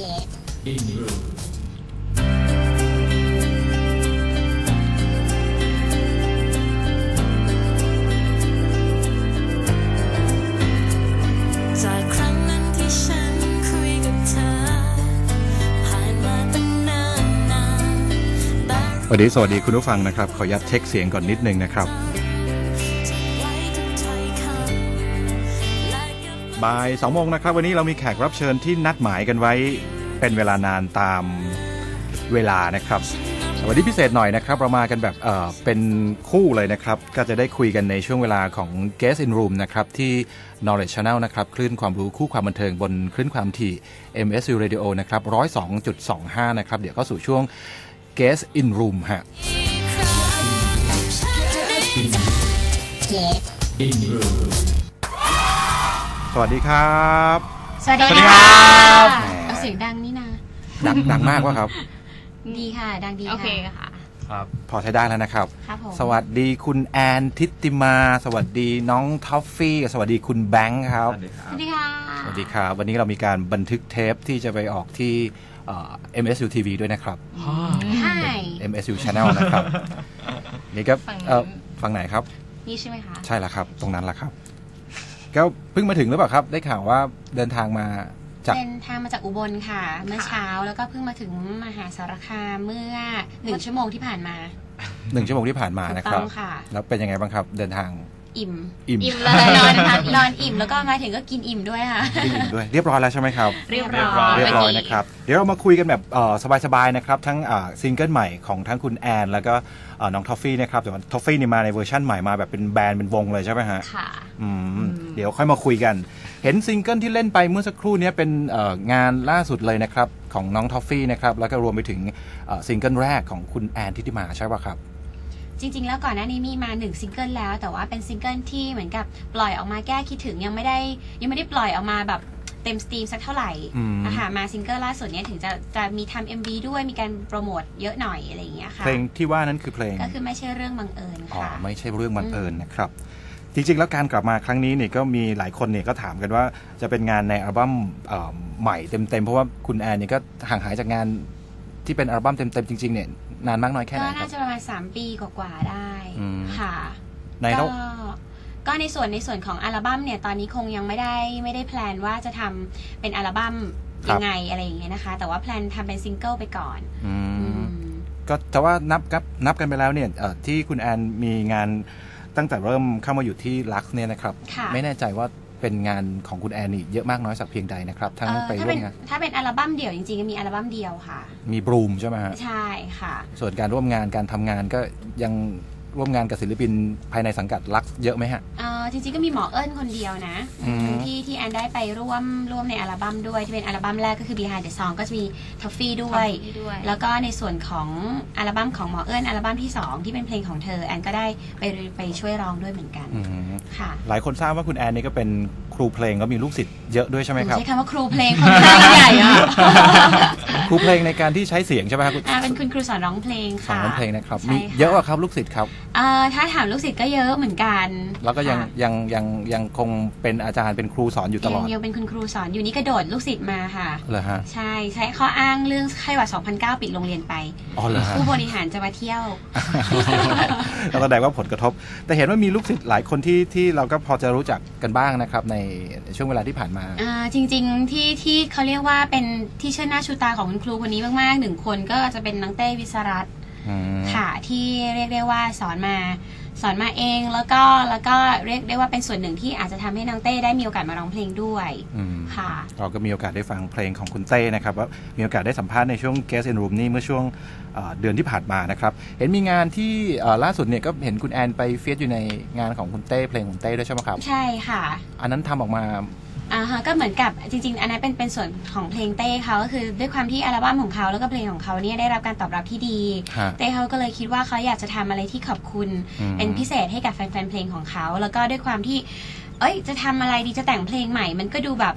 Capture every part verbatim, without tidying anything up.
In room จากครั้งนั้นที่ฉันคุยกับเธอผ่านมาตั้งนานนานสวัสดีสวัสดีคุณผู้ฟังนะครับขออนุญาตเช็คเสียงก่อนนิดนึงนะครับบ่ายสองโมงนะครับวันนี้เรามีแขกรับเชิญที่นัดหมายกันไว้เป็นเวลานานตามเวลานะครับวันนี้พิเศษหน่อยนะครับเรามากันแบบเอ่อเป็นคู่เลยนะครับก็จะได้คุยกันในช่วงเวลาของ Guest in Room นะครับที่ Knowledge Channel นะครับคลื่นความรู้คู่ความบันเทิงบนคลื่นความถี่ เอ็ม เอส ยู Radio นะครับ หนึ่งร้อยสองจุดสองห้า นะครับเดี๋ยวเข้าสู่ช่วง Guest in Room ฮะ In room สวัสดีครับสวัสดีสวัสดีค่ะครับเอาเสียงดังนี่นะดังดังมากวะครับดีค่ะ ดังดีโอเคค่ะค่ะครับพอใช้ได้แล้วนะครับครับผมสวัสดีคุณแอนทิติมาสวัสดีน้องท็อฟฟี่สวัสดีคุณแบงค์ครับสวัสดีค่ะสวัสดีครับวันนี้เรามีการบันทึกเทปที่จะไปออกที่เอ่อ เอ็ม เอส ยู ที วี ด้วยนะครับใช่เอ็ม เอส ยู Channel นะครับนี่ก็ฝั่งนู้นเอ่อฝั่งไหนครับนี่ใช่ไหมคะใช่แล้วครับตรงนั้นแหละครับก็เพิ่งมาถึงหรือเปล่าครับได้ข่าวว่าเดินทางมาจากเป็นทางมาจากอุบลค่ะ เมื่อเช้าแล้วก็เพิ่งมาถึงมหาสารคามเมื่อหนึ่งชั่วโมงที่ผ่านมาหนึ่งชั่วโมงที่ผ่านมานะครับถูกต้องค่ะแล้วเป็นยังไงบ้างครับเดินทางอิ่มอิ่มอิ่มเลยนอนนอนอิ่มแล้วก็มาถึงก็กินอิ่มด้วยค่ะอิ่มด้วยเรียบร้อยแล้วใช่ไหมครับเรียบร้เรียบร้อยอยเรียบร้อยนะครับเดี๋ยวเรามาคุยกันแบบเอ่อสบายๆนะครับทั้งอ่าซิงเกิลใหม่ของทั้งคุณแอนแล้วก็เอ่อน้องทอฟฟี่นะครับแต่ว่าทอฟฟี่นี่มาในเวอร์ชั่นใหม่มาแบบเป็นแบรนด์เป็นวงเลยใช่ไหมฮะค่ะอืมเดี๋ยวค่อยมาคุยกันเห็นซิงเกิลที่เล่นไปเมื่อสักครู่นี้เป็นเอ่องานล่าสุดเลยนะครับของน้องทอฟฟี่นะครับแล้วก็รวมไปถึงเอ่อซิงเกิลแรกของคุณแอนทิติมาใช่ป่ะครับจริงๆ แล้วก่อนหน้านี้มีมาหนึ่งซิงเกิลแล้ว แต่ว่าเป็นซิงเกิลที่เหมือนกับปล่อยออกมาแก้คิดถึงยังไม่ได้ยังไม่ได้ปล่อยออกมาแบบเต็มสตรีมสักเท่าไหร่อืมนะคะมาซิงเกิลล่าสุดเนี้ยถึงจะจะมีทำ เอ็ม วี ด้วยมีการโปรโมทเยอะหน่อยอะไรอย่างเงี้ยค่ะเพลงที่ว่านั้นคือเพลงก็คือไม่ใช่เรื่องบังเอิญอ๋อค่ะไม่ใช่เรื่องบังเอิญนะครับจริงๆแล้วการกลับมาครั้งนี้เนี่ยก็มีหลายคนเนี่ยก็ถามกันว่าจะเป็นงานในอัลบั้มเอ่อใหม่เต็มๆเพราะว่าคุณแอนเนี่ยก็ห่างหายจากงานที่เป็นอัลบั้มเต็มๆจริงๆเนี่ยนานมากน้อยแค่ไหก็นคน่ารับจะประมาณสามปีกว่าๆได้อืมค่ะในก็ระก็ในส่วนในส่วนของอัลบั้มเนี่ยตอนนี้คงยังไม่ได้ไม่ได้แพลนว่าจะทำเป็นอัลบั้มยังไงอะไรอย่างเงี้ยนะคะ แต่ว่าแพลนทำเป็นซิงเกิลไปก่อนอือืมมก็แต่ว่านับนับนับกันไปแล้วเนี่ยเอ่อที่คุณแอนมีงานตั้งแต่เริ่มเข้ามาอยู่ที่ลักซ์เนี่ยนะครับค่ะไม่แน่ใจว่าเป็นงานของคุณแอนนี่เยอะมากน้อยสักเพียงใดนะครับทั้งเอ่อไปถ้าร่วเป็มนงานถ้าเป็นอัลบั้มเดี่ยวจริงๆมีอัลบั้มเดียวค่ะมีบรูมใช่ไหมฮะใช่ค่ะส่วนการร่วมงานการทำงานก็ยังร่วมงานกับศิลปินภายในสังกัดลักซ์เยอะไหมฮะเอ่อจริงๆก็มีหมอเอิญคนเดียวนะอืมที่ที่แอนได้ไปร่วมร่วมในอัลบั้มด้วยที่เป็นอัลบั้มแรกก็คือ Behind the Song ก็จะมีทัฟฟี่ด้วย Toffee ด้วยแล้วก็ในส่วนของอัลบั้มของหมอเอิญอัลบั้มที่สองที่เป็นเพลงของเธอแอนก็ได้ไปไปช่วยร้องด้วยเหมือนกันอืมค่ะหลายคนทราบว่าคุณแอนนี่ก็เป็นครูเพลงก็มีลูกศิษย์เยอะด้วยใช่ไหมครับใช้คำว่าครูเพลงคนเพลงใหญ่อะครูเพลงในการที่ใช้เสียงใช่ไหมครับคุณอ่าเป็นคุณครูสอนร้องเพลงสอนค่ะร้องเพลงนะครับใช่มีค่ะเยอะกว่าครับลูกศิษย์ครับเอ่อถ้าถามลูกศิษย์ก็เยอะเหมือนกันแล้วก็ยังค่ะยังยังยังคงเป็นอาจารย์เป็นครูสอนอยู่ตลยัอง ดยังเป็นคุณครูสอนอยู่นี่กระโดดลูกศิษย์มาค่ะเหรอฮะใช่ใช้ข้ออ้างเรื่องไข้หวัดสองพันเก้าปิดโรงเรียนไปอ๋อเหรอฮะผู้บริหารจะมาเที่ยวแล้วแสดงว่าผลกระทบ แต่เห็นว่ามีลูกศิษย์หลายคนที่ที่เราก็พอจะรู้จักกันบ้างนะครับในช่วงเวลาที่ผ่านมาอ่าจริงๆที่ที่เขาเรียกว่าเป็นที่เชิดหน้าชูตาของคุณครูคนนี้มากๆหนึ่งคนก็จะเป็นน้องเต้วิศรัตน์อืมค่ะที่เรียกได้ว่าสอนมาสอนมาเองแล้วก็แล้วก็เรียกได้ว่าเป็นส่วนหนึ่งที่อาจจะทำให้น้องเต้ได้มีโอกาสมาร้องเพลงด้วยอืมค่ะเราก็มีโอกาสได้ฟังเพลงของคุณเต้นะครับว่ามีโอกาสได้สัมภาษณ์ในช่วง Guest in Room นี่เมื่อช่วงเอ่อเดือนที่ผ่านมานะครับเห็นมีงานที่เอ่อล่าสุดเนี่ยก็เห็นคุณแอนไปเฟียสอยู่ในงานของคุณเต้เพลงของเต้ด้วยใช่ไหมครับใช่ค่ะอันนั้นทำออกมาอ่าฮะก็เหมือนกับจริงๆ อันนั้นเป็นเป็นส่วนของเพลงเต้เขาก็คือด้วยความที่อัลบั้มของเขาแล้วก็เพลงของเขาเนี่ยได้รับการตอบรับที่ดีฮะเต้เขาก็เลยคิดว่าเขาอยากจะทำอะไรที่ขอบคุณอืมเป็นพิเศษให้กับแฟนๆเพลงของเขาแล้วก็ด้วยความที่ เอ้ยจะทำอะไรดีจะแต่งเพลงใหม่ มันก็ดูแบบ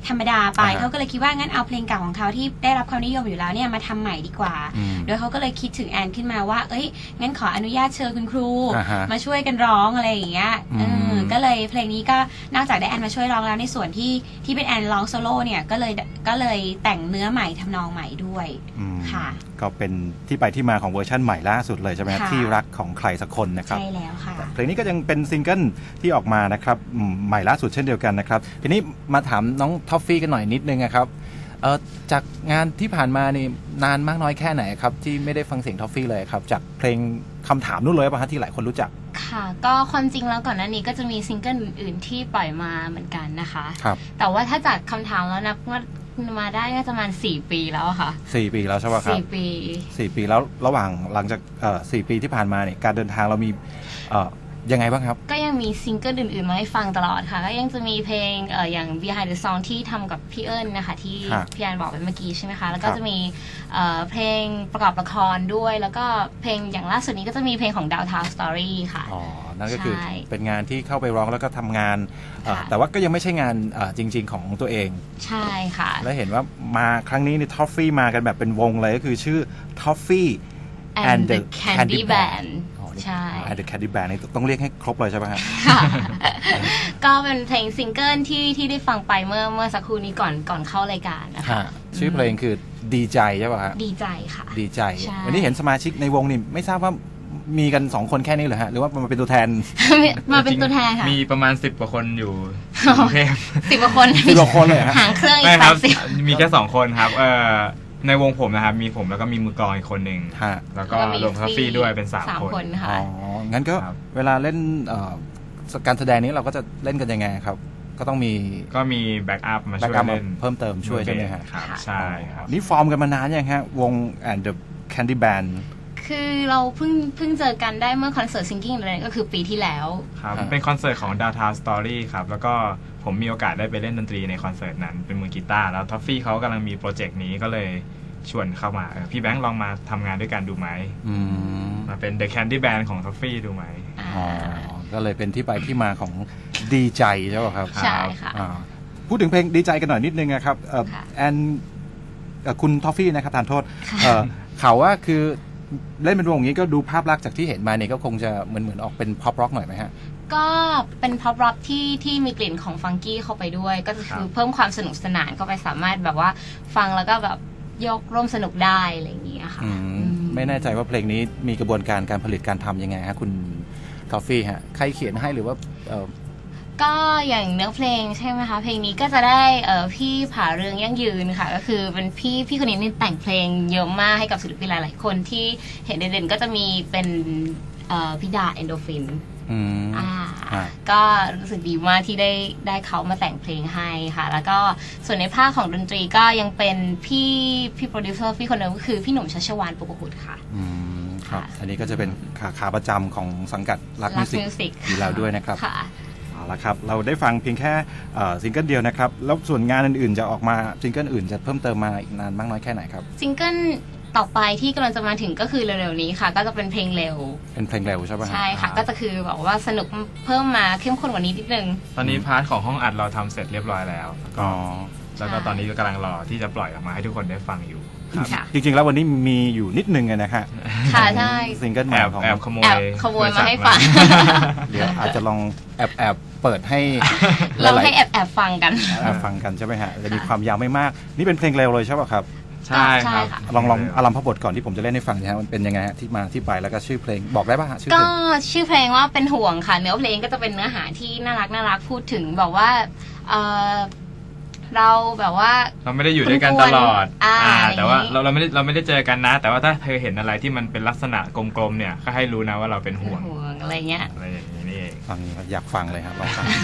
ธรรมดาไปอ่าฮะเขาก็เลยคิดว่างั้นเอาเพลงเก่าของเขาที่ได้รับความนิยมอยู่แล้วเนี่ยมาทำใหม่ดีกว่าอืมโดยเขาก็เลยคิดถึงแอนขึ้นมาว่าเอ้ยงั้นขออนุญาตเชิญคุณครูอ่าฮะมาช่วยกันร้องอะไรอย่างเงี้ยอืมเออก็เลยเพลงนี้ก็นอกจากได้แอนมาช่วยร้องแล้วในส่วนที่ที่เป็นแอนร้องโซโล่เนี่ยก็เลยก็เลยแต่งเนื้อใหม่ทำนองใหม่ด้วยอืมค่ะก็เป็นที่ไปที่มาของเวอร์ชั่นใหม่ล่าสุดเลยใช่ไหมครับค่ะที่รักของใครสักคนนะครับใช่แล้วค่ะเพลงนี้ก็ยังเป็นซิงเกิลที่ออกมานะครับอืมใหม่ล่าสุดเช่นเดียวกันนะครับทีนี้มาถามน้องท็อฟฟี่กันหน่อยนิดนึงนะครับเอ่อจากงานที่ผ่านมานี่นานมากน้อยแค่ไหนครับที่ไม่ได้ฟังเสียงท็อฟฟี่เลยครับจากเพลงคำถามนู่นเลยป่ะฮะที่หลายคนรู้จักค่ะก็ความจริงแล้วก่อนหน้านี้ก็จะมีซิงเกิลอื่นๆที่ปล่อยมาเหมือนกันนะคะครับแต่ว่าถ้าจากคำถามแล้วนับว่ามาได้น่าจะประมาณสี่ปีแล้วอะค่ะสี่ปีแล้วใช่ป่ะครับสี่ปีสี่ปีแล้วระหว่างหลังจากเอ่อสี่ปีที่ผ่านมาเนี่ยการเดินทางเรามีเอ่อยังไงบ้างครับก็ยังมีซิงเกิลอื่นๆมาให้ฟังตลอดค่ะก็ยังจะมีเพลงเอ่ออย่าง Behind the Song ที่ทำกับพี่เอิญนะคะที่ครับพี่แอนบอกไปเมื่อกี้ใช่ไหมคะแล้วก็ครับจะมีเอ่อเพลงประกอบละครด้วย แล้วก็เพลงอย่างล่าสุดนี้ก็จะมีเพลงของ Downtown Story ค่ะอ๋อนั่นก็คือใช่เป็นงานที่เข้าไปร้องแล้วก็ทำงานเอ่อค่ะแต่ว่าก็ยังไม่ใช่งานเอ่อจริง ๆ ของตัวเองใช่ค่ะแล้วเห็นว่ามาครั้งนี้นี่ท็อฟฟี่มากันแบบเป็นวงเลยก็คือชื่อท็อฟฟี่ and the Candy Band ใช่ and the Candy Band นี่ต้องเรียกให้ครบเลยใช่ไหมครับค่ะ ก็เป็นเพลงซิงเกิลที่ที่ได้ฟังไปเมื่อเมื่อสักครู่นี้ก่อนก่อนเข้ารายการนะคะชื่อเพลงคือดีใจใช่ป่ะฮะดีใจค่ะดีใจใช่วันนี้เห็นสมาชิกในวงนี่ไม่ทราบว่ามีกันสองคนแค่นี้เหรอฮะหรือว่ามาเป็นตัวแทนมาเป็นตัวแทนค่ะมีประมาณสิบกว่าคนอยู่กรุงเทพสิบกว่าคนสิบกว่าคนเลยเหรอฮะหางเครื่องอีไม่กคแปรับดสิบมีแค่สองคนครับเอ่อในวงผมนะครับมีผมแล้วก็มีมือกลองอีกคนหนึ่งฮะแล้วก็รวมทัฟฟี่ด้วยเป็นสามคนค่ะอ๋องั้นก็ครับเวลาเล่นเอ่อการแสดงนี้เราก็จะเล่นกันยังไงครับ ก็ต้องมีก็มีแบ็กอัพมาแบ็ช่กวยอัพเล่นเพิ่มเติมช่วยใช่ไหมฮะครับใช่ครับนี่ฟอร์มกันมานานยังฮะวง and the Candy Band คือเราเพิ่งเพิ่งเจอกันได้เมื่อคอนเสิร์ต Singing in the Rain ก็คือปีที่แล้วครับอ่าเป็นคอนเสิร์ตของ Downtown Story ครับ แล้วก็ผมมีโอกาสได้ไปเล่นดนตรีในคอนเสิร์ตนั้น เป็นมือกีตาร์แล้วท็อฟฟี่เขากำลังมีโปรเจกต์นี้ก็เลยชวนเข้ามาเออพี่แบงค์ลองมาทำงานด้วยกันดูไหมอืมมาเป็น The Candy Band ของท็อฟฟี่ดูไหมอ๋อก็เลยเป็นที่ไปที่มาของดีใจใช่ป่ะครับใช่ค่ะอ่าพูดถึงเพลงดีใจกันหน่อยนิดนึงนะครับเอ่อค่ะแอนเอ่อคุณทอฟฟี่นะครับทานโทษค่ะเอ่อข่าวว่าคือเล่นเป็นวงอย่างนี้ก็ดูภาพลักษณ์จากที่เห็นมาเนี่ยก็คงจะเหมือนเหมือนออกเป็นพ็อปร็อกหน่อยไหมฮะก็เป็นพ็อปร็อกที่ที่มีกลิ่นของฟังกี้เข้าไปด้วย ก็คือครับเพิ่มความสนุกสนานเข้าไปสามารถแบบว่าฟังแล้วก็แบบยกร่วมสนุกได้อะไรอย่างเงี้ยค่ะอืมอืมไม่แน่ใจว่าเพลงนี้มีกระบวนการการผลิตการทำยังไงฮะคุณทอฟฟี่ฮะใครเขียนให้หรือว่าเอ่อก็อย่างเนื้อเพลงใช่ไหมคะเพลงนี้ก็จะได้เอ่อพี่ผาเรืองยั่งยืนค่ะ ก็คือเป็นพี่พี่คนนี้นี่แต่งเพลงเยอะมากให้กับศิลปินหลาย ๆ คนที่เห็นเด่นๆก็จะมีเป็นเอ่อพี่ดาเอนโดฟินอืมอ่าอ่าก็รู้สึกดีมากที่ได้ได้เขามาแต่งเพลงให้ค่ะ แล้วก็ส่วนในภาคของดนตรีก็ยังเป็นพี่พี่โปรดิวเซอร์พี่คนนึงก็คือพี่หนุ่มชัชวานปุกหุดค่ะอืมครับค่ะอันนี้ก็จะเป็นขาขาประจำของสังกัดรักมิวสิก Music อยู่แล้วด้วยนะครับค่ะเอาละครับเราได้ฟังเพียงแค่เอ่อซิงเกิลเดียวนะครับแล้วส่วนงานอื่นๆจะออกมาซิงเกิลอื่นจะเพิ่มเติมมาอีกนานมากน้อยแค่ไหนครับซิงเกิลต่อไปที่กำลังจะมาถึงก็คือเร็วๆนี้ค่ะ ก็จะเป็นเพลงเร็วเป็นเพลงเร็วใช่ไหมฮใช่ค่ะอ่าก็จะคือแบบว่าสนุกเพิ่มมาเข้มข้นกว่านี้นิดนึงตอนนี้พาร์ทของห้องอัดเราทำเสร็จเรียบร้อยแล้วแล้วก็อ๋อแล้วก็ตอนนี้กำลังรอที่จะปล่อยออกมาให้ทุกคนได้ฟังอยู่ครับค่ะจริงๆแล้ววันนี้มีอยู่นิดนึงอะนะฮะค่ะใช่ซิงเกิลใหแอม่บของแอบขโมยแอบขโมยมาให้ฟังเดี๋ยวอาจจะลองแอบแอบเปิดให้เราหลายให้แอบแอบฟังกันๆแอบฟังกันใช่ไหมฮะจะมีความยาวไม่มาก นี่เป็นเพลงเร็วเลยใช่ป่ะครับใช่ครับใช่ค่ะลองลองอารัมพบทก่อนที่ผมจะเล่นให้ฟังนะฮะมันเป็นยังไงฮะที่มาที่ไปแล้วก็ชื่อเพลงบอกได้ป่ะฮะชื่อเพก็ลงชื่อเพลงว่าเป็นห่วงค่ะ เนื้อเพลงก็จะเป็นเนื้อหาที่น่ารักน่ารักพูดถึงแบบว่าเออเราแบบว่าเราไม่ได้อยู่ด้วยกันตลอดอ่าอ่าแต่ว่าอย่างนี้เราเราไม่ได้เราไม่ได้เจอกันนะ แต่ว่าถ้าเธอเห็นอะไรที่มันเป็นลักษณะกลมๆเนี่ยก็ให้รู้นะว่าเราเป็นห่วงห่วงอะไรเงี้ยอะไรอย่างนี้นี่เองฟังอยากฟังเลยครับลองฟัง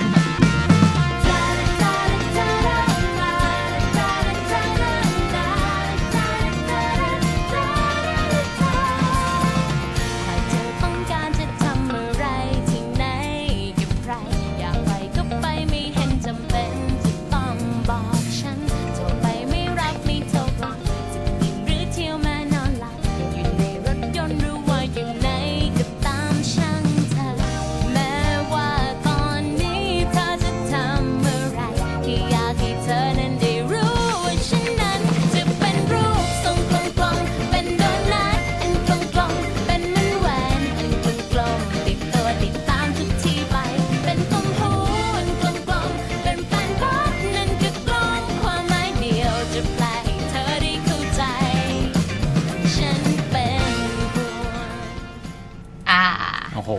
หากเธอต้องการจะทำอะไรที่ไหนกับใครอยากไปก็ไปไม่เห็นจำเป็นจะต้องบอกฉันโทรไปไม่รับไม่โทรกลับจะกินหรือเที่ยวมานอนหลับอยู่ในรถยนต์หรือว่าอยู่ไหนก็ตามช่างเธอแม้ว่าตอนนี้เธอจะท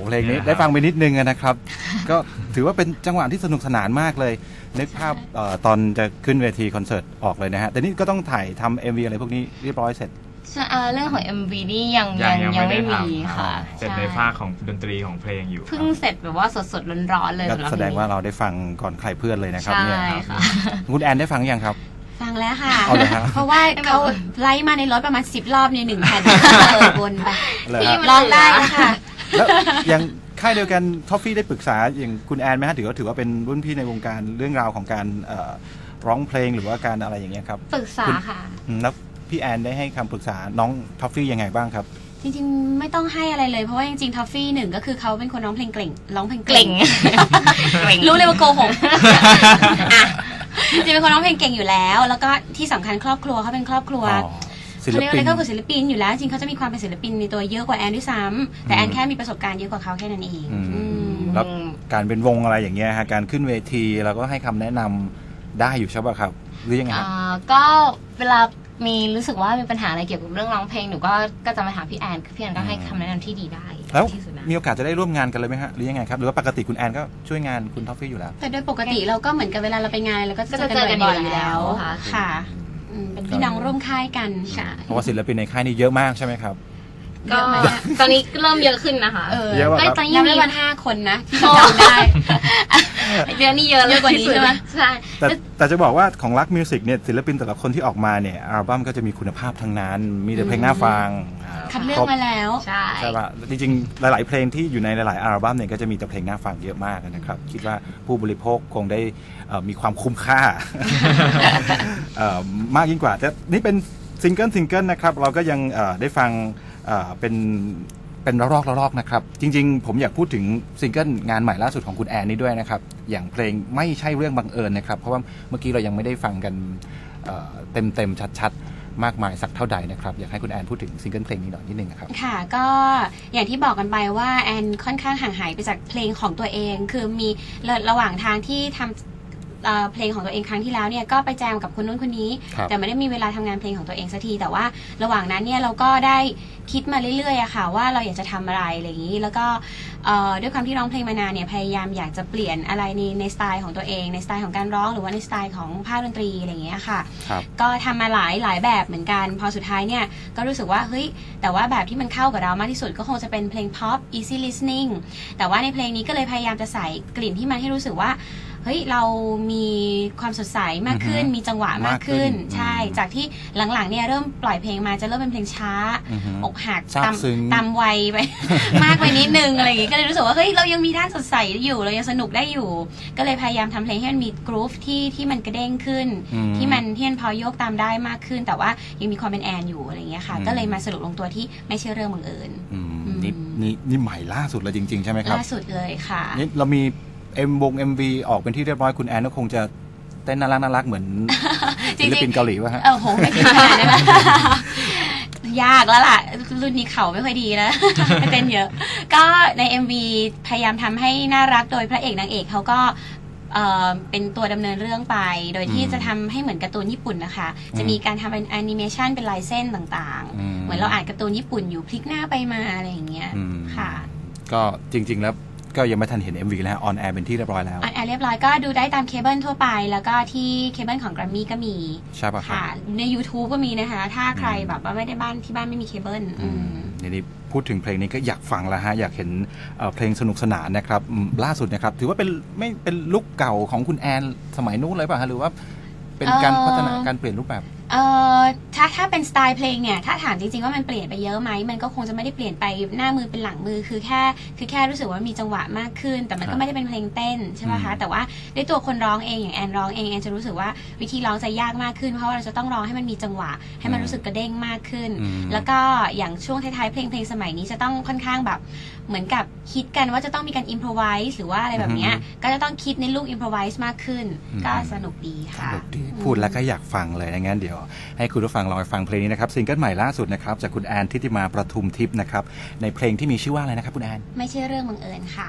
เพลงนี้เนี่ยครับได้ฟังไปนิดนึงนะครับ ก็ถือว่าเป็นจังหวะที่สนุกสนานมากเลย นึกภาพเอ่อตอนจะขึ้นเวทีคอนเสิร์ตออกเลยนะฮะแต่นี่ก็ต้องถ่ายทำ เอ็ม วี อะไรพวกนี้เรียบร้อยเสร็จใช่เอ่อเรื่องของ เอ็ม วี นี่ยังยัยัง งยังยังไม่ไม่ได้มีทำค่ะเสร็จในภาคของดนตรีของเพลงอยู่เพิ่งเสร็จแบบว่าสดๆร้อนๆเลยก็สำหรับแสดงว่าเราได้ฟังก่อนใครเพื่อนเลยนะครับใช่เนี่ยครับค่ะคุณแอนได้ฟังยังครับฟังแล้วค่ะเอาเหรอฮะเพราะว่าเขาไล่มาในรถประมาณสิบรอบในหนึ่งแผ่นเออวนไปเลยพี่ฮะมันลองได้แล้วค่ะแล้วอย่างค่ายเดียวกันท็อฟฟี่ได้ปรึกษาอย่างคุณแอนไหมฮะถือว่าถือว่าเป็นรุ่นพี่ในวงการเรื่องราวของการเอ่อร้องเพลงหรือว่าการอะไรอย่างเงี้ยครับปรึกษาค่ะอืมแล้วพี่แอนได้ให้คำปรึกษาน้องท็อฟฟี่ยังไงบ้างครับจริงๆไม่ต้องให้อะไรเลยเพราะว่าจริงๆทอฟฟี่หนึ่งก็คือเขาเป็นคนร้องเพลงเก่งร้องเพลงเกร่ง เกร่งรู้เลยว่าโกหกอ่ะจริงๆเป็นคนร้องเพลงเก่งอยู่แล้ว แล้วก็ที่สำคัญครอบครัวเขาเป็นครอบครัวอ๋อศิลเขาเรียกปิอะไรนก็คือศิลปินอยู่แล้วจริงเขาจะมีความเป็นศิลปินในตัวเยอะกว่าแอนด้วยซ้ำแต่แอนแค่มีประสบการณ์เยอะกว่าเขาแค่นั้นเองอืมอืมแล้วการเป็นวงอะไรอย่างเงี้ยฮะการขึ้นเวทีเราก็ให้คำแนะนำได้อยู่ใช่ป่ะครับหรือยังไงฮะอ่าก็เวลามีรู้สึกว่ามีปัญหาอะไรเกี่ยวกับเรื่องร้องเพลงหนูก็ก็จะมาถามพี่แอนคือพี่แอนก็ให้คำแนะนำที่ดีได้แล้วที่สุดนะมีโอกาสจะได้ร่วมงานกันเลยไหมฮะหรือยังไงครับหรือว่าปกติคุณแอนก็ช่วยงานคุณท็อฟฟี่อยู่แล้วแต่โดยปกติเราก็เหมือนกับเวลาเราไปงานเราก็จะก็เจอจะเจอกักันนบ่อยๆออยู่ ยู่แล้แล้ววค่ะค่ะอืมเป็นพี่น้องร่วมค่ายกันใช่เพราะว่าศิลปินในค่ายนี่เยอะมากใช่ไหมครับก็เยอะไหมอะตอนนี้เริ่มเยอะขึ้นนะคะเออเยอะกว่าก็ครับตอนนี้ยัยัง งไม่มีวันห้าคนนะที่จำได้เดือนนี้เยอะเยอะกว่านี้ใช่ไหมใช่แต่แต่จะบอกว่าของรักมิวสิกเนี่ยศิลปินแต่ละคนที่ออกมาเนี่ยอัลบั้มก็จะมีคุณภาพทั้งนั้น มีแต่เพลงน่าฟังคัดเลือกมาแล้วใช่ใช่ป่ะจริงๆ หลายๆ เพลงที่อยู่ในหลายๆอัลบั้มเนี่ยก็จะมีแต่เพลงน่าฟังเยอะมากนะครับ คิดว่าผู้บริโภคคงได้เอ่อมีความคุ้มค่า เอ่อมากยิ่งกว่าแต่นี่เป็นซิงเกิลซิงเกิลนะครับเราก็ยังเอ่อได้ฟังเอ่อเป็นเป็นระลอกระลอกนะครับจริงๆ ผมอยากพูดถึงซิงเกิลงานใหม่ล่าสุดของคุณแอนนี่ด้วยนะครับอย่างเพลงไม่ใช่เรื่องบังเอิญนะครับเพราะว่าเมื่อกี้เรายังไม่ได้ฟังกันเต็มเต็มๆชัดๆมากมายสักเท่าใดนะครับอยากให้คุณแอนพูดถึงซิงเกิลเพลงนี้หน่อยนิดนึงนะครับค่ะก็อย่างที่บอกกันไปว่าแอนค่อนข้างห่างหายไปจากเพลงของตัวเอง คือมีระระหว่างทางที่ทำเอ่อเพลงของตัวเองครั้งที่แล้วเนี่ยก็ไปแจมกับคนนู้นคนนี้ครับแต่ไม่ได้มีเวลาทำงานเพลงของตัวเองสักทีแต่ว่าระหว่างนั้นเนี่ยเราก็ได้คิดมาเรื่อยๆอะค่ะว่าเราอยากจะทำอะไรอะไรอย่างนี้แล้วก็เอ่อด้วยความที่ร้องเพลงมานานเนี่ยพยายามอยากจะเปลี่ยนอะไรในในสไตล์ของตัวเองในสไตล์ของการร้องหรือว่าในสไตล์ของภาคดนตรีอะไรอย่างเงี้ยค่ะครับก็ทำมาหลายหลายแบบเหมือนกัน พอสุดท้ายเนี่ยก็รู้สึกว่าเฮ้ยแต่ว่าแบบที่มันเข้ากับเรามากที่สุดก็คงจะเป็นเพลง pop easy listening แต่ว่าในเพลงนี้ก็เลยพยายามจะใส่กลิ่นที่มันให้รู้สึกว่าเฮ้ยเรามีความสดใสมากขึ้นอือฮึมีจังหวะมากขึ้นมากขึ้นใช่ จากที่หลังๆเนี่ยเริ่มปล่อยเพลงมาจะเริ่มเป็นเพลงช้าอือฮึอกหักซาบตามซึ้งตามวัยไป มากไปนิดนึงอะไรอย่างงี้ก็เลยรู้สึกว่าเฮ้ยเรายังมีด้านสดใสอยู่เรายังสนุกได้อยู่ ก็เลยพยายามทำเพลงให้มันมีกรูฟที่ที่มันกระเด้งขึ้นอืมที่มันที่มันพอโยกตามได้มากขึ้น แต่ว่ายังมีความเป็นแอนอยู่อะไรอย่างเงี้ยค่ะอืมก็เลยมาสรุปลงตัวที่ไม่ใช่เรื่องบังเอิญอืมอืมนี่นี่นี่ใหม่ล่าสุดเลยจริง ๆ ใช่ไหมครับล่าสุดเลยค่ะนี่เรามีเอ็มวง เอ็ม วี ออกเป็นที่เรียบร้อยคุณแอนก็คงจะเต้นน่ารักน่ารักเหมือนจริศิงๆลปินเกาหลีป่ะฮะเออโหไม่ถึงขนาดนั้นนะ ยากแล้วล่ะ รุ่นนี้เขาไม่ค่อยดีแล้ว ไม่เต้นเยอะ ก็ใน เอ็ม วี พยายามทำให้น่ารักโดยพระเอกนางเอกเขาก็เอ่อเป็นตัวดำเนินเรื่องไป โดยที่อืมจะทำให้เหมือนการ์ตูนญี่ปุ่นนะคะ จะมีการทำเป็นแอนิเมชันเป็นลายเส้นต่างอืมๆ เหมือนเราอ่านการ์ตูนญี่ปุ่นอยู่พลิกหน้าไปมาอะไรอย่างเงี้ยอืมค่ะก็จริง ๆ แล้วก็ยังไม่ทันเห็น เอ็ม วี แล้วออนแอร์เป็นที่เรียบร้อยแล้วออนแอร์เรียบร้อยก็ดูได้ตามเคเบิลทั่วไป แล้วก็ที่เคเบิลของ Grammy ก็มีใช่ป่ะครับค่ะ ใน YouTube ก็มีนะคะ ถ้าใครแบบว่าไม่ได้บ้านที่บ้านไม่มีเคเบิลอืมทีนี้พูดถึงเพลงนี้ก็อยากฟังแล้วฮะอยากเห็นเอ่อเพลงสนุกสนานนะครับอืมล่าสุดนะครับ ถือว่าเป็นไม่เป็นลุคเก่าของคุณแอนสมัยนู้นเลยป่ะฮะหรือว่าเป็นการเอ่อพัฒนาการเปลี่ยนรูปแบบเอ่อถ้าถ้าเป็นสไตล์เพลงเนี่ยถ้าถามจริงๆว่ามันเปลี่ยนไปเยอะไหมมันก็คงจะไม่ได้เปลี่ยนไปหน้ามือเป็นหลังมือคือแค่คือแค่รู้สึกว่ามีจังหวะมากขึ้น แต่มันครัก็บไม่ได้เป็นเพลงเต้นใช่ไหมคะอืมแต่ว่าด้วยตัวคนร้องเองอย่างแอนร้องเองแอนจะรู้สึกว่าวิธีร้องจะยากมากขึ้นเพราะว่าเราจะต้องร้องให้มันมีจังหวะ ให้มันรู้สึกกระเด้งมากขึ้นอืมแล้วก็อย่างช่วงท้ายๆเพลงเพลงสมัยนี้จะต้องค่อนข้างแบบเหมือนกับคิดกันว่าจะต้องมีการอิมพรไวส์หรือว่าอะไรแบบเนี้ยก็จะต้องคิดในลูกอิมพรไวส์มากขึ้น ก็สนุกดีสค่ะนุกดีพูดแล้วก็อยากฟังเลยนะงั้นเดี๋ยวให้คุณผู้ฟังลองไปฟังเพลงนี้นะครับซิงเกิลใหม่ล่าสุดนะครับจากคุณแอนทิติมาประทุมทิพย์นะครับในเพลงที่มีชื่อว่าอะไรนะครับคุณแอนไม่ใช่เรื่องบังเอิญค่ะ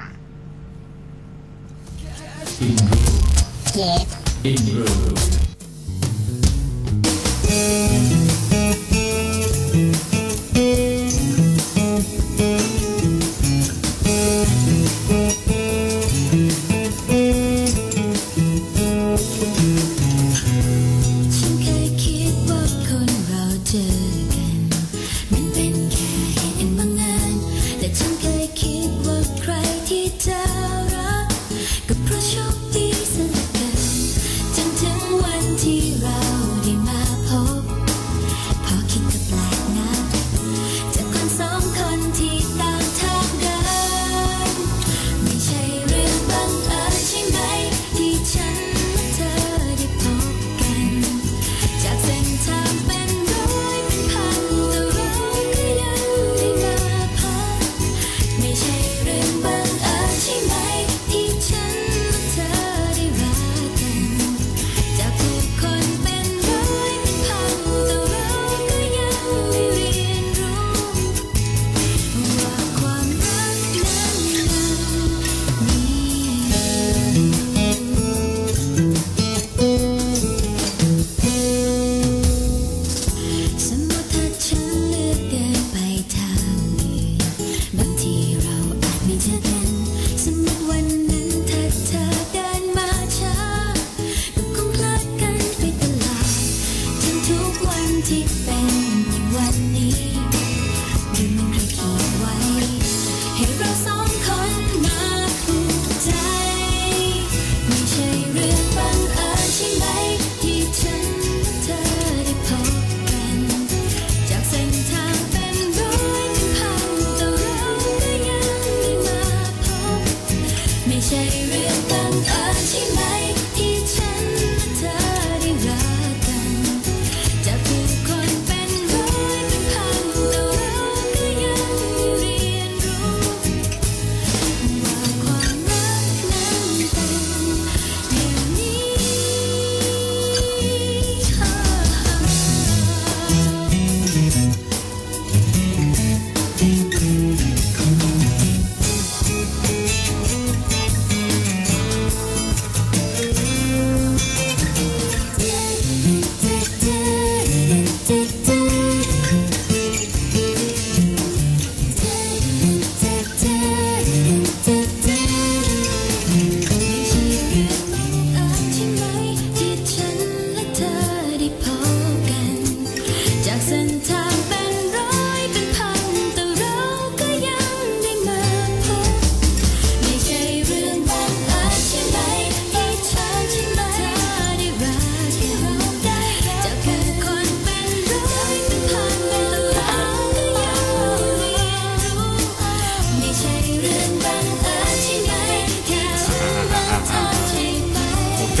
เ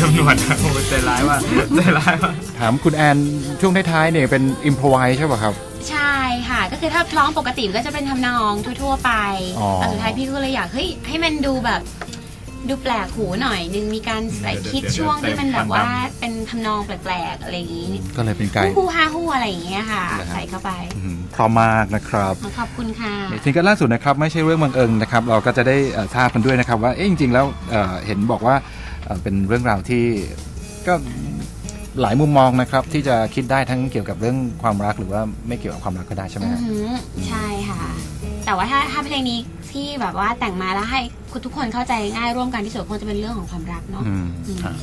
ำนวนครับผมใจร้ายว่าใจร้ายว่าถามคุณแอนช่วงท้ายๆเนี่ยเป็นอิมพรไวส์ใช่ป่ะครับใช่ค่ะก็คือถ้าร้องปกติก็จะเป็นทำนองทั่วๆไปอ๋อแต่สุดท้ายพี่ก็เลยอยากเฮ้ยให้มันดูแบบดูแปลกหูหน่อยนึงมีการใส่คิดช่วงที่มันแบบว่าเป็นทำนองแปลกๆอะไรอย่างนี้ก็เลยเป็นการฮู้ฮาฮู้อะไรอย่างเงี้ยค่ะใส่เข้าไปอืมพร้อมมากนะครับขอบคุณค่ะซิงเกิลล่าสุดนะครับไม่ใช่เรื่องบังเอิญนะครับเราก็จะได้เอ่อทราบกันด้วยนะครับว่าเอ๊ะจริงๆแล้วเอ่อเห็นบอกว่าเอ่อเป็นเรื่องราวที่ก็หลายมุมมองนะครับที่จะคิดได้ทั้งเกี่ยวกับเรื่องความรักหรือว่าไม่เกี่ยวกับความรักก็ได้ใช่ไหมอืฮะอหือใช่ค่ะ แต่ว่าถ้าถ้าเพลงนี้ที่แบบว่าแต่งมาแล้วให้ทุกคนเข้าใจง่ายร่วมกันที่สุดคงจะเป็นเรื่องของความรักเนาะอืมอืมครับ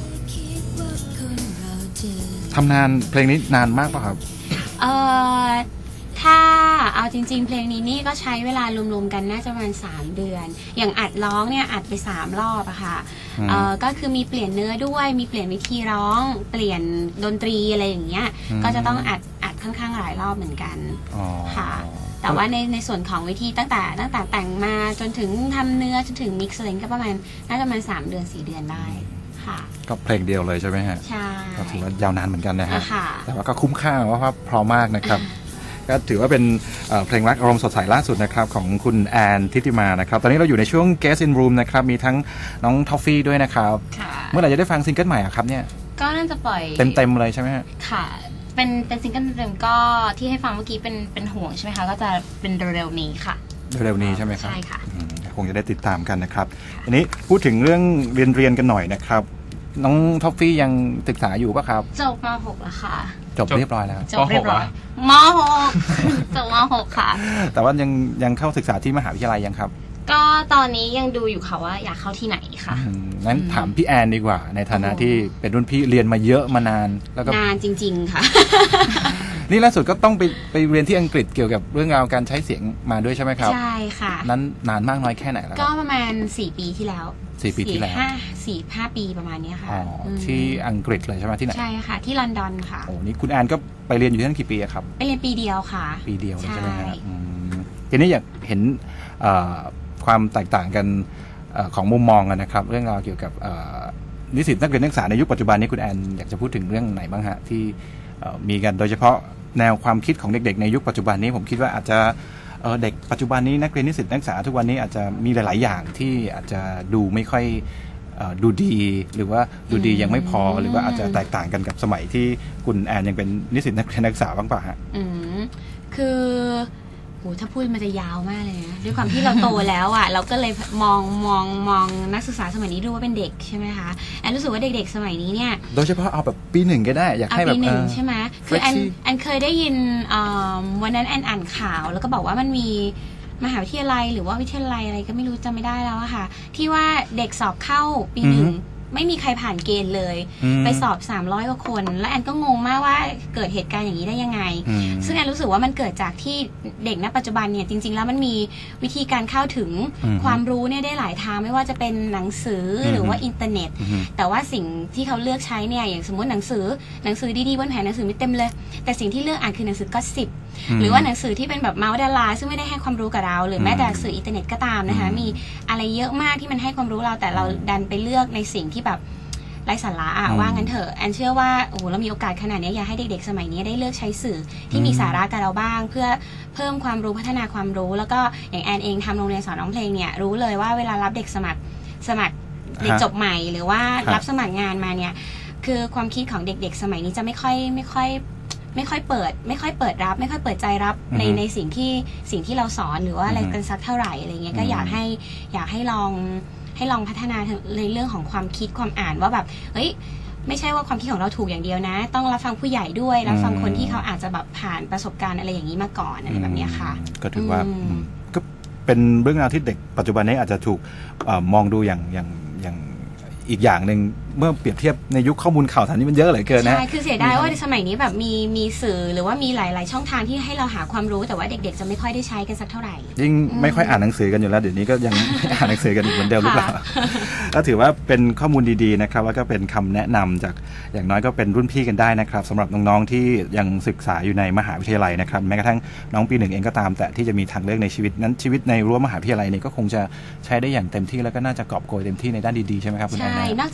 ทำนานเพลงนี้นานมากป่ะครับเอ่อถ้าเอาจริงๆ เพลงนี้นี่ก็ใช้เวลารวมๆกันน่าจะประมาณสามเดือน อย่างอัดร้องเนี่ยอัดไปสามรอบอะค่ะอืมเอ่อก็คือมีเปลี่ยนเนื้อด้วยมีเปลี่ยนวิธีร้องเปลี่ยนดนตรีอะไรอย่างเงี้ยอืมก็จะต้องอัดอัดค่อนข้างหลายรอบเหมือนกันอ๋อค่ะ แต่ว่าในในส่วนของวิธีตั้งแต่ตั้งแต่แต่งมาจนถึงทำเนื้อจนถึงมิกซ์อะไรก็ประมาณน่าจะประมาณสามเดือนสี่เดือนได้ค่ะก็เพลงเดียวเลยใช่ไหมฮะใช่ก็ถือว่ายาวนานเหมือนกันนะฮะอ่ะค่ะแต่ว่าก็คุ้มค่าเพราะว่าเพราะมากนะครับ ก็ถือว่าเป็นเอ่อเพลงรักอารมณ์สดใสล่าสุดนะครับของคุณแอนทิติมานะครับตอนนี้เราอยู่ในช่วง Guest in Room นะครับมีทั้งน้องทอฟฟี่ด้วยนะครับค่ะเมื่อไหร่จะได้ฟังซิงเกิลใหม่อะครับเนี่ยก็น่าจะปล่อยเต็มๆเลยใช่ไหมฮะค่ะ เป็นเป็นซิงเกิลเต็มๆก็ที่ให้ฟังเมื่อกี้เป็นเป็นห่วงใช่ไหมคะก็จะเป็นเร็วๆนี้ค่ะเร็วๆนี้ใช่ไหมครับใช่ค่ะอืมคงจะได้ติดตามกันนะครับอันนี้พูดถึงเรื่องเรียนเรียนกันหน่อยนะครับน้องทอฟฟี่ยังศึกษาอยู่ปะครับจบม หก แล้วค่ะจบเรียบร้อยแล้วจบเรียบร้อยม หก จบม หก ค่ะแต่ว่ายังยังเข้าศึกษาที่มหาวิทยาลัยยังครับก็ตอนนี้ยังดูอยู่ค่ะว่าอยากเข้าที่ไหนค่ะอืมงั้นถามพี่แอนดีกว่า ในฐานะที่เป็นรุ่นพี่เรียนมาเยอะมานานแล้วก็นานจริง ๆ ค่ะนี่ล่าสุดก็ต้องไปไปเรียนที่อังกฤษเกี่ยวกับเรื่องราวการใช้เสียงมาด้วยใช่ไหมครับใช่ค่ะนั้นนานมากน้อยแค่ไหนแล้วคก็รับประมาณสี่ปีที่แล้วสี่ปีที่แล้วห้าสี่ห้าปีประมาณเนี้ยค่ะอ๋ออมที่อังกฤษเลยใช่ไหมที่ไหนใช่ค่ะ ที่ลอนดอนค่ะโอ้นี่คุณแอนก็ไปเรียนอยู่ที่นั่นกี่ปีอะครับไปเรียนปีเดียวค่ะปีเดียวเลยใช่ไหมฮะใช่อืมทีนี้อยากเห็นเอ่อความแตกต่างกันเอ่อของมุมมองกันนะครับ เรื่องราวเกี่ยวกับเอ่อนิสิตนักเรียนนักศึกษาในยุคปัจจุบันนี้คุณแอนอยากจะพูดถึงเรื่องไหนบ้างฮะที่เอ่อมีกันโดยเฉพาะแนวความคิดของเด็กๆในยุคปัจจุบันนี้ผมคิดว่าอาจจะเอ่อเด็กปัจจุบันนี้นักเรียนนิสิตนักศึกษาทุกวันนี้อาจจะมีหลายๆอย่างที่อาจจะดูไม่ค่อยเอ่อดูดีหรือว่าดูดียังไม่พอหรือว่าอาจจะแตกต่างกันกับสมัยที่คุณแอนยังเป็นนิสิตนักเรียนนักศึกษาบ้างป่ะฮะอืมคือโหถ้าพูดมันจะยาวมากเลยนะด้วยความที่เราโตแล้วอ่ะ เราก็เลยมองมองมองนักศึกษาสมัยนี้ดูว่าเป็นเด็กใช่ไหมคะแอนรู้สึกว่าเด็กๆสมัยนี้เนี่ยโดยเฉพาะเอาแบบปีหนึ่งก็ได้อยากเอาให้แบปีบหนึ่งเอ่อใช่ไหมคือแอน Freshie แอนเคยได้ยินเอิ่มวันนั้นแอนอ่านข่าว แล้วก็บอกว่ามันมีมหาวิทยาลัยหรือว่าวิทยาลัยอะไรก็ไม่รู้จำไม่ได้แล้วอะค่ะ ที่ว่าเด็กสอบเข้าปีหนึ่งอือฮึไม่มีใครผ่านเกณฑ์เลยอืมไปสอบสามร้อยกว่าคน แล้วแอนก็งงมากว่าเกิดเหตุการณ์อย่างนี้ได้ยังไงอืมซึ่งแอนรู้สึกว่ามันเกิดจากที่เด็กณปัจจุบันเนี่ยจริง ๆ แล้วมันมีวิธีการเข้าถึงอืมความรู้เนี่ยได้หลายทางไม่ว่าจะเป็นหนังสืออมหรือว่าอินเทอร์เน็ตอืมแต่ว่าสิ่งที่เขาเลือกใช้เนี่ยอย่างสมมติหนังสือหนังสือดีๆบนแผงหนังสือมีเต็มเลย แต่สิ่งที่เลือกอ่านคือหนังสือก็สิบอืมหรือว่าหนังสือที่เป็นแบบเมาส์ดาราซึ่งไม่ได้ให้ความรู้กับเรา หรือแม้แต่อืมหนังสืออินเทอร์เน็ตก็ตามนะคะอืมมีอะไรเยอะมากที่มันให้ความรู้เราแต่เราดันไปเลือกในสิ่งที่แบบไร้สาระอะอืมว่างั้นเถอะแอนเชื่อว่าโอ้โหเรามีโอกาสขนาดนี้อยากให้เด็กๆสมัยนี้ได้เลือกใช้สื่อที่มีอืมสาระกับเราบ้าง เพื่อเพิ่มความรู้พัฒนาความรู้ แล้วก็อย่างแอนเองทำโรงเรียนสอนร้องเพลงเนี่ยรู้เลยว่าเวลารับเด็กสมัครสมัครเด็กฮะจบใหม่หรือว่าครับรับสมัครงานมาเนี่ยคือความคิดของเด็กๆ สมัยนี้จะไม่ค่อยไม่ค่อยไม่ค่อยเปิด ไม่ค่อยเปิดรับ ไม่ค่อยเปิดใจรับในอือฮึในสิ่งที่สิ่งที่เราสอนหรือว่าอะไรอือฮึกันสักเท่าไหร่อะไรเงี้ยก็อืมอยากให้อยากให้ลองให้ลองพัฒนาในเรื่องของความคิดความอ่านว่าแบบเฮ้ยไม่ใช่ว่าความคิดของเราถูกอย่างเดียวนะ ต้องรับฟังผู้ใหญ่ด้วยรับฟังคนที่เขาอาจจะแบบผ่านประสบการณ์อะไรอย่างนี้มาก่อนอะไรแบบเนี้ยค่ะอืมก็ถือว่าอืมอืมก็เป็นเรื่องราวที่เด็กปัจจุบันนี้อาจจะถูกเอ่อมองดูอย่างอย่างอย่างอีกอย่างหนึ่งเมื่อเปรียบเทียบในยุคข้อมูลข่าวสารนี่มันเยอะเหลือเกินนะใช่ คือเสียดายว่าสมัยนี้แบบมีมีสื่อหรือว่ามีหลาย ๆ ช่องทางที่ให้เราหาความรู้แต่ว่าเด็ก ๆ จะไม่ค่อยได้ใช้กันสักเท่าไหร่ยิ่งไม่ค่อยอ่านหนังสือกันอยู่แล้วเดี๋ยวนี้ก็ยัง ไม่อ่านหนังสือกันอีกเหมือนเดิมหรือเปล่าค่ะก็ถือว่าเป็นข้อมูลดีๆนะครับแล้วก็เป็นคำแนะนำจากอย่างน้อยก็เป็นรุ่นพี่กันได้นะครับสำหรับน้องๆที่ยังศึกษาอยู่ในมหาวิทยาลัยนะครับแม้กระทั่งน้องปีหนึ่งเองก็ตามแต่ที่จะมีทางเลือกในชีวิตนั้นชีวิตในรั้วมหาวิทยาลัยนี่ก็คงจะใช้ได้อย่างเต็มที่แล้วก็น่าจะกอบโกยเต็มที่ในด้านดีๆใช่ไหมครับคุณแอนใช่นะนอกจากนอกจาก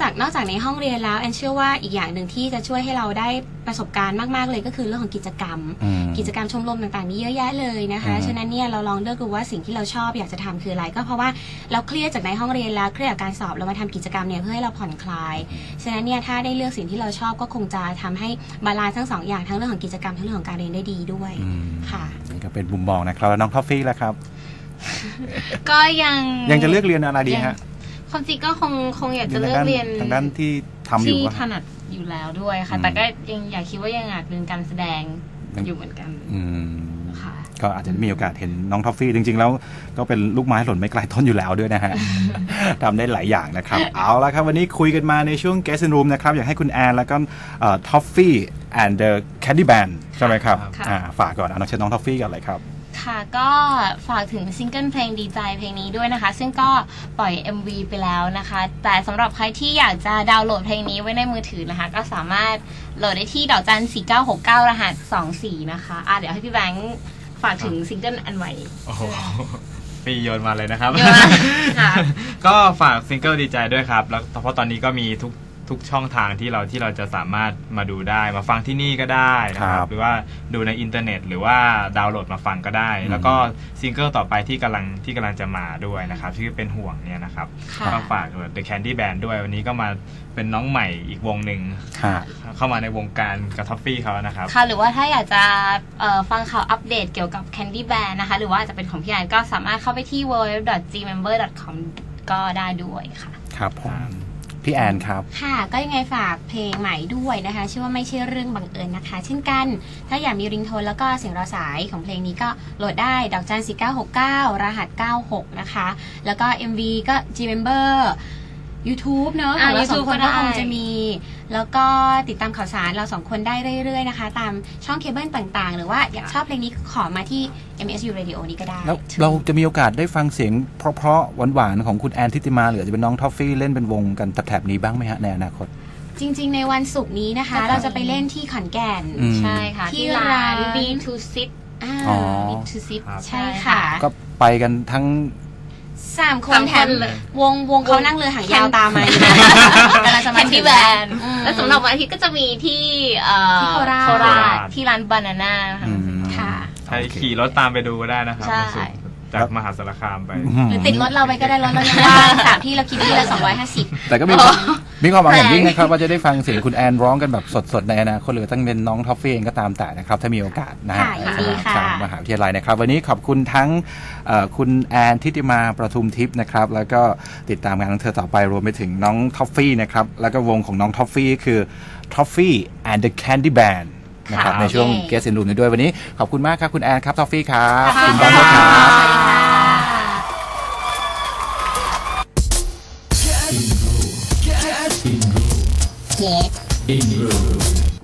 ในห้องเรียนแล้วแอนเชื่อว่าอีกอย่างหนึ่งที่จะช่วยให้เราได้ประสบการณ์มากๆเลยก็คือเรื่องของกิจกรรมอืมกิจกรรมชมรมต่างๆนี้เยอะแยะเลยนะคะอืมฉะนั้นเนี่ยเราลองเลือกดูว่าสิ่งที่เราชอบอยากจะทำคืออะไรก็เพราะว่าเราเครียดจากในห้องเรียนแล้วเครียดจากการสอบเรามาทำกิจกรรมเนี่ยเพื่อให้เราผ่อนคลายฉะนั้นเนี่ยถ้าได้เลือกสิ่งที่เราชอบก็คงจะทำให้บาลานซ์ทั้งสองอย่างทั้งเรื่องของกิจกรรมทั้งเรื่องของการเรียนได้ดีด้วยอืมค่ะนี่ก็เป็นมุมมองนะครับแล้วน้องท็อฟฟี่ล่ะครับก็ยังยังจะเลือกเรียนอะไรดีฮะความจริงก็คงคงอยากจะเลือกเรียนทางด้านที่ทำอยู่ที่ปะถนัดอยู่แล้วด้วยค่ะอืมแต่ก็ยังอยากคิดว่ายังอยากเรียนการแสดงอยู่เหมือนกันอืมค่ะก็อาจจะมีโอกาสเห็นน้องท็อฟฟี่จริงๆแล้วก็เป็นลูกไม้หล่นไม่ไกลต้นอยู่แล้วด้วยนะฮะ ทำได้หลายอย่างนะครับ เอาละครับวันนี้คุยกันมาในช่วง Guest in Room นะครับอยากให้คุณแอนแล้วก็ท็อฟฟี่ and the Candy Band ใช่ไหมครับค่ะอ่าฝากก่อนเอาน้องเชิญน้องท็อฟฟี่กันเลยครับค่ะก็ฝากถึงซิงเกิลเพลงดีใจเพลงนี้ด้วยนะคะ ซึ่งก็ปล่อย เอ็ม วี ไปแล้วนะคะ แต่สำหรับใครที่อยากจะดาวน์โหลดเพลงนี้ไว้ในมือถือนะคะ ก็สามารถโหลดได้ที่ดอกจันสี่เก้าหกเก้ารหัสสองสี่นะคะอ่ะเดี๋ยวให้พี่แบงค์ฝากถึงซิงเกิลอันใหม่โอ้โหปีโยนมาเลยนะครับโยนมาค่ะก็ฝากซิงเกิลดีใจด้วยครับแล้วเพราะตอนนี้ก็มีทุกทุกช่องทางที่เราที่เราจะสามารถมาดูได้มาฟังที่นี่ก็ได้นะคครัรับบ หรือว่าดูในอินเทอร์เน็ต หรือว่าดาวน์โหลดมาฟังก็ได้อืมแล้วก็ซิงเกิลต่อไปที่กำลังที่กำลังจะมาด้วยนะครับที่เป็นห่วงเนี่ยนะครับค่ะก็ฝาก The Candy Band ด้วยวันนี้ก็มาเป็นน้องใหม่อีกวงหนึ่งค่ะเข้ามาในวงการกับท็อฟฟี่เขานะครับค่ะหรือว่าถ้าอยากจะเอ่อฟังข่าวอัปเดตเกี่ยวกับ Candy Band นะคะ หรือว่าอาจจะเป็นของพี่แอนก็สามารถเข้าไปที่ ดับเบิลยู ดับเบิลยู ดับเบิลยู ดอท จี เมมเบอร์ ดอท คอม ก็ได้ด้วยค่ะครับผมพี่แอนครับค่ะก็ยังไงฝากเพลงใหม่ด้วยนะคะชื่อว่าไม่ใช่เรื่องบังเอิญนะคะ เช่นกันถ้าอยากมีริงโทนแล้วก็เสียงรอสายของเพลงนี้ก็โหลดได้ดอกจันสี่เก้าหกเก้ารหัสเก้าหกนะคะแล้วก็ เอ็ม วี ก็ Gmember YouTube เนอะขอ่าองเราสอง YouTube คนก็ก็ได้คงจะมี แล้วก็ติดตามข่าวสารเราสองคนได้เรื่อยๆนะคะ ตามช่องเคเบิลต่างๆ หรือว่าอยากชอบเพลงนี้ขอมาที่ เอ็ม เอส ยู Radio นี้ก็ได้แล้วเราจะมีโอกาสได้ฟังเสียงเพราะๆหวานๆของคุณแอนทิติมาหรือจะเป็นน้องท็อฟฟี่เล่นเป็นวงกันแถบๆนี้บ้างไหมฮะในอนาคตจริงๆ ในวันศุกร์นี้นะคะ เราจะไปเล่นที่ขอนแก่นอืมใช่ค่ะที่ที่ร้านร้านบี ทู Sit อ่าอ๋อบี ทู Sit ครับใช่ค่ะก็ไปกันทั้งสามคสาน มแถคมนเลยวงวงเขานั่งเรือหางยาวตามมาอยู่นะกำลังจะมา Candy ถึง Band อืมแล้วสำหรับวันอาทิตย์ก็จะมีที่เอ่อที่โคราชโคราชที่ร้านบานาน่าค่ะอืมค่ะใครขี่รถตามไปดูก็ได้นะครับใช่วันศุกร์จากมหาสารคามไปหรือติดรถเราไปก็ได้รถเรายังว่างสามที่เราคิดที่ละสองร้อยห้าสิบแต่ก็มีมีความหวังอย่างยิ่งนะครับว่าจะได้ฟังเสียงคุณแอนร้องกันแบบสดๆในอนาคตหรือตั้งเป็นน้องท็อฟฟี่เองก็ตามแต่นะครับถ้ามีโอกาสนะฮะค่ะยินดีสำหรับค่ะทางมหาวิทยาลัยนะครับ วันนี้ขอบคุณทั้งเอ่อคุณแอนทิติมาประทุมทิพย์นะครับแล้วก็ติดตามงานของเธอต่อไปรวมไปถึงน้องท็อฟฟี่นะครับแล้วก็วงของน้องท็อฟฟี่คือ Toffee and the Candy Band นะครับค่ะในช่วงโอเค Guest in Room นี้ด้วยวันนี้ขอบคุณมากครับคุณแอนครับท็อฟฟี่ครับขอบคุณณบอลด้วยคค่ะรับสวัสดีค่ะ In room.